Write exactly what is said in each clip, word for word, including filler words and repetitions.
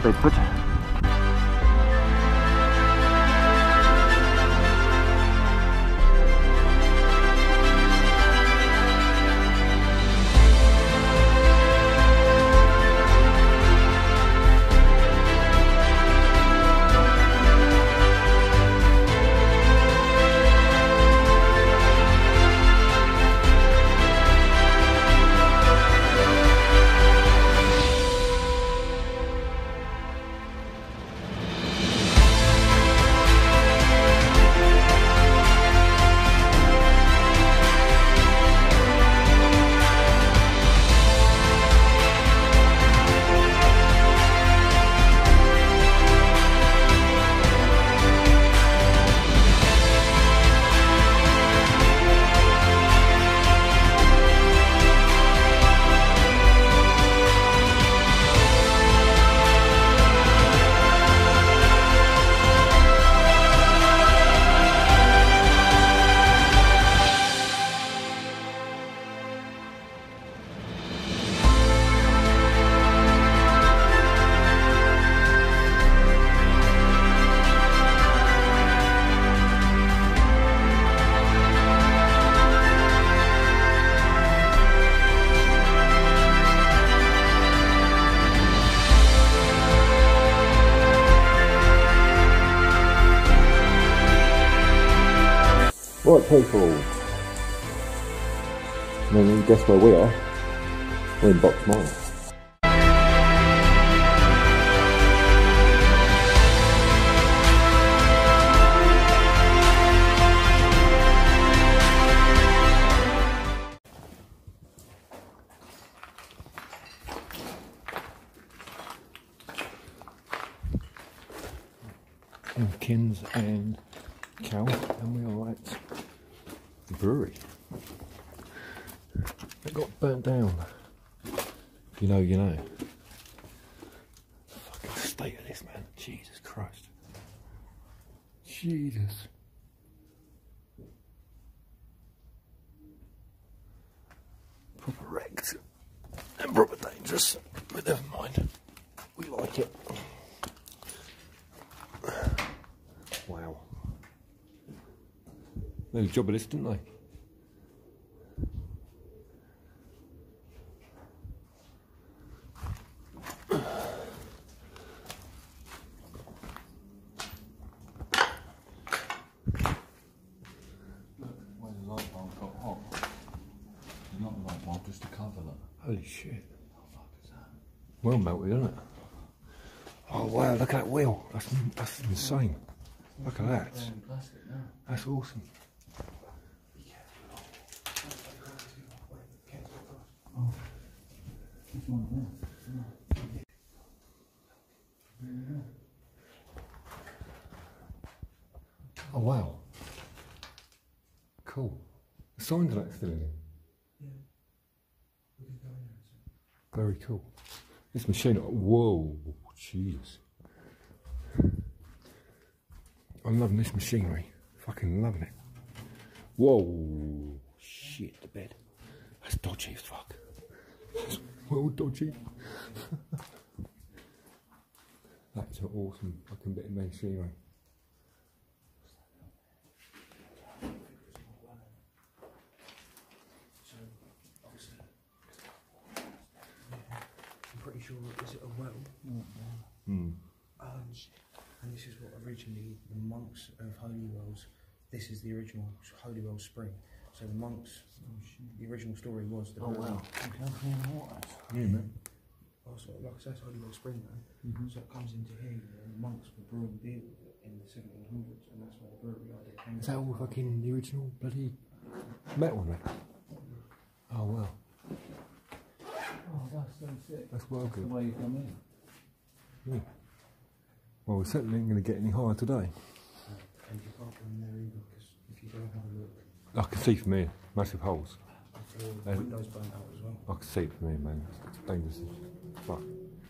from Bedford. Right people, and then you guess where we are? We're in Box Mile. Kins and Cal, and we are at the brewery. It got burnt down. If you know, you know. Fucking state of this, man. Jesus Christ. Jesus. Proper wrecked and proper dangerous, but never mind. We like it. Wow. They did a job of this, didn't they? Where the light bulb got hot. It's not the light bulb, just the cover. Look. Holy shit. What the fuck is that? Well melted, isn't it? Oh wow, look at that wheel. That's, that's insane. Look at that. Plastic, no. That's awesome. Oh, this one there. Yeah. Oh wow. Cool. The signs are still in it. Yeah. We can go in there. Very cool. This machine, whoa, Jesus. I'm loving this machinery. Fucking loving it. Whoa, shit, the bed. That's dodgy as fuck. That's well dodgy. That's an awesome fucking bit of machinery. Pretty sure, is it a well? Mm. Um, and this is what originally the monks of Holywell's, this is the original Holywell spring. So the monks, the original story was the Oh brewery. wow. Look how clean the water is. Yeah, man. Oh, so like I said, it's Holywell spring though. Mm-hmm. So it comes into here, and the monks were brewing beer in the seventeen hundreds, and that's where the brewery idea came Is that all fucking the original bloody metal, mate? Oh wow. Oh, that's so sick. That's well That's good. the way you come in. Yeah. Well, we're certainly ain't going to get any higher today. And you can't go in there either, because if you go and have a look, I can see from here, massive holes. the windows burnt out as well. I can see it from here, man. It's dangerous as fuck.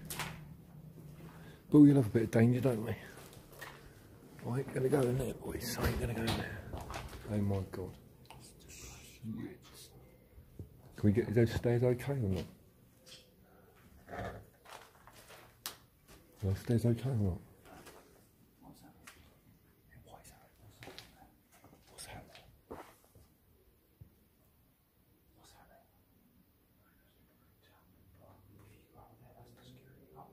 But we love a bit of danger, don't we? I ain't going to go in there, boys. I ain't going to go in there. Oh my god. Shit. Can we get those stairs okay or not? Are the stairs okay or not? What's that? What is that? What's that? What's that there? If you go up there, that's the security. Up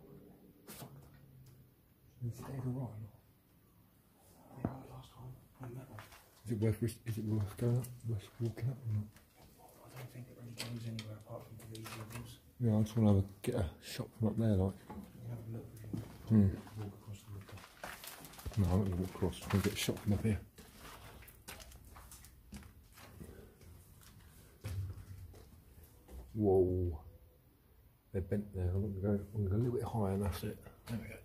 Is the stairs alright or not? they were last time. On metal. Is it worth risk, is it worth going up, worth walking up or not? I don't think it really goes anywhere apart from to these levels. Yeah, I just want to have a, get a shot from up there, like. You have a look if you want. Hmm. Walk across the water. No, I'm not going to walk across. I'm going to get a shot from up here. Whoa. They're bent there. I'm going to go, I'm going to go a little bit higher and that's it. There we go.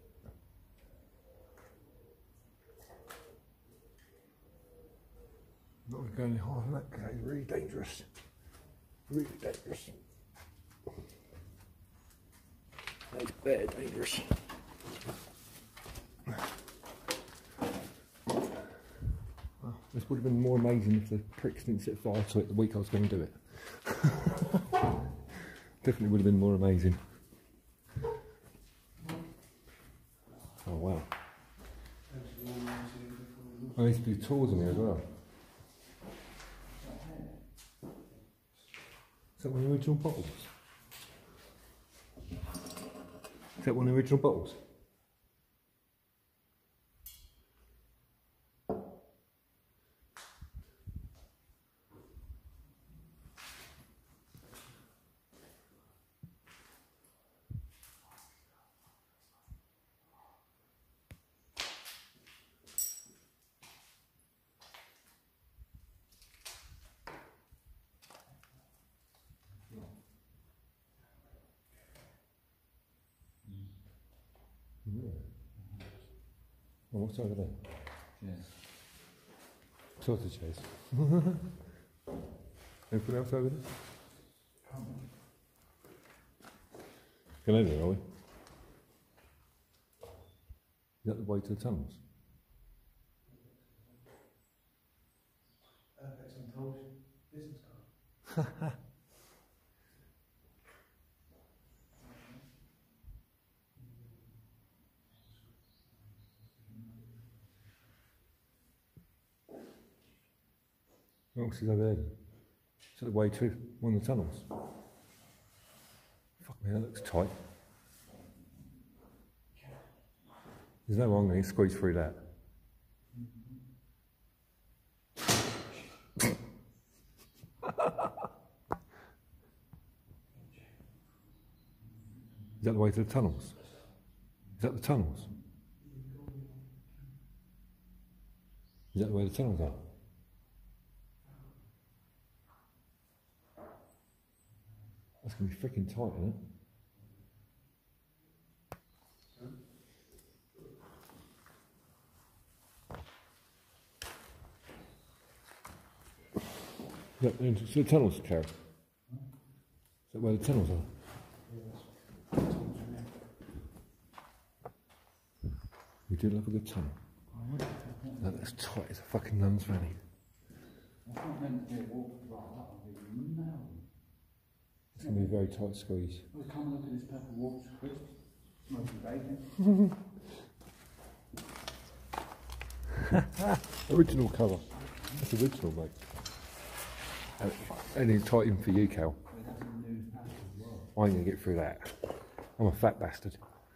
Not going to go any higher than that because it's really dangerous. Really dangerous. That's bad dangerous. Well, this would have been more amazing if the pricks didn't set fire to it the week I was going to do it. Definitely would have been more amazing. Oh wow. I used to do tours in here as well. Is that one of the original bottles? Is that one of the original bottles? Yeah. Oh, what's over there? Yes. Tortoise chase. Anything else over there? Going over there, are we? Is that the way to the tunnels? Uh, that's on Tolly business card. What else is over there? Is that the way to one of the tunnels? Fuck me, that looks tight. There's no way I'm going to squeeze through that. Is that the way to the tunnels? Is that the tunnels? Is that the way the tunnels are? That's going to be freaking tight, isn't it? Is that the entrance to the tunnels, Carol? Is that where the tunnels are? We do love a good tunnel. No, that's tight as a fucking nun's fanny. I thought meant to be a walk like that. I think, no. It's going to be a very tight squeeze. Well, come and look at this purple walks, crisp, smoking bacon. Original colour. That's original, mate. And anything tight in for you, Cal. I ain't going to get through that. I'm a fat bastard.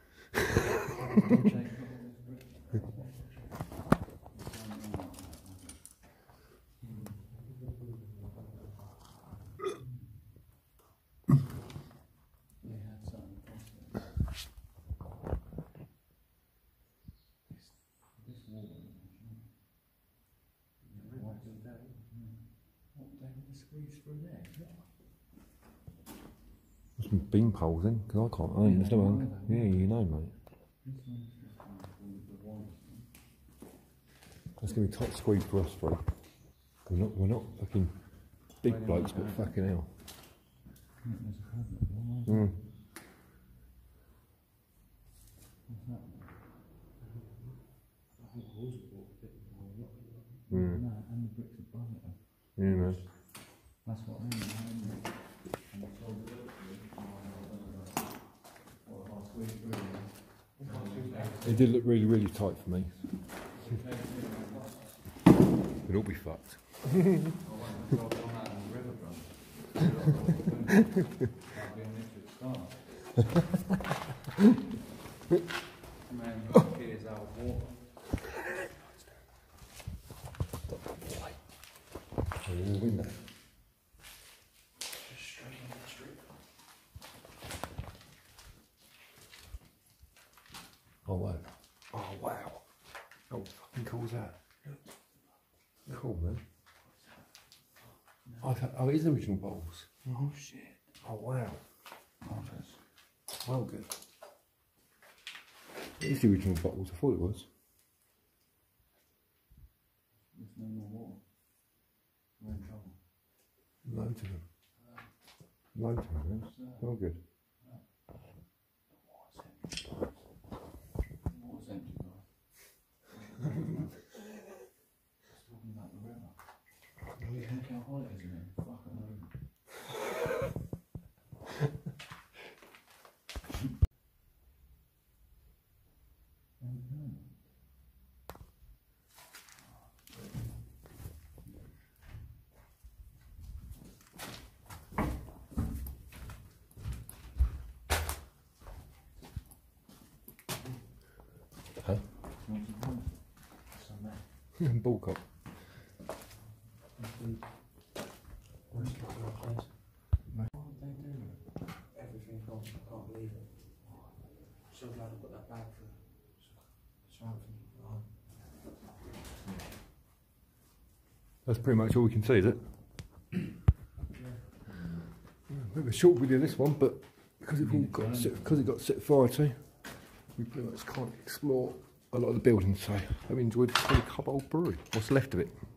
There's some bean poles then, because I can't own. There's no one. Yeah, you know, mate. That's going to be a tight squeeze for us three. We're not, we're not fucking big blokes, but fucking hell. Mm. Mm. No, and the bricks above it. Yeah, man. That's what I mean. And it's all It did look really, really tight for me. It'll all be fucked. Man, your kid is out of water. In the window. Just straight into the street. Oh wow. Oh wow. How fucking cool is that? Cool, man. Oh, th- oh, it is original bottles. Oh shit. Oh wow. Marvellous. Well good. It is the original bottles, I thought it was. There's no more water. We're in trouble. Loads of them. Loads of them, man. Well good. Water's empty. Water's empty, guys. It's talking about the river. Look how hot it is in here. Fucking over. Huh? Ball cock. Everything gone. I can't believe it. So glad I got that bag for something. That's pretty much all we can see, is it? A bit of a short video this one, but because it all got set, because it got set fire to, we pretty much can't explore a lot of the buildings. So I hope you enjoyed the Tolly Cobbald Brewery. What's left of it?